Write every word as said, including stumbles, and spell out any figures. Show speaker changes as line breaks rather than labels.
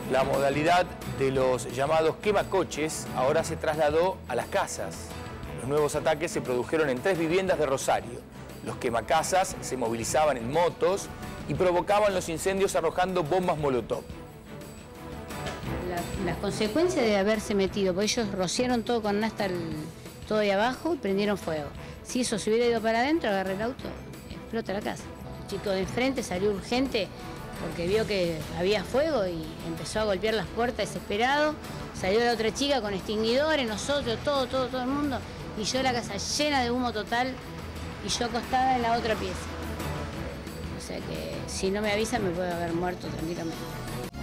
La modalidad de los llamados quemacoches ahora se trasladó a las casas. Los nuevos ataques se produjeron en tres viviendas de Rosario. Los quemacasas se movilizaban en motos y provocaban los incendios arrojando bombas molotov.
La, las consecuencias de haberse metido, porque ellos rociaron todo con nafta, todo de abajo y prendieron fuego. Si eso se hubiera ido para adentro, agarré el auto, explota la casa. El chico de enfrente salió urgente porque vio que había fuego y empezó a golpear las puertas desesperado. Salió la otra chica con extinguidores, nosotros, todo, todo, todo el mundo. Y yo la casa llena de humo total y yo acostada en la otra pieza. O sea que si no me avisan me puedo haber muerto tranquilamente.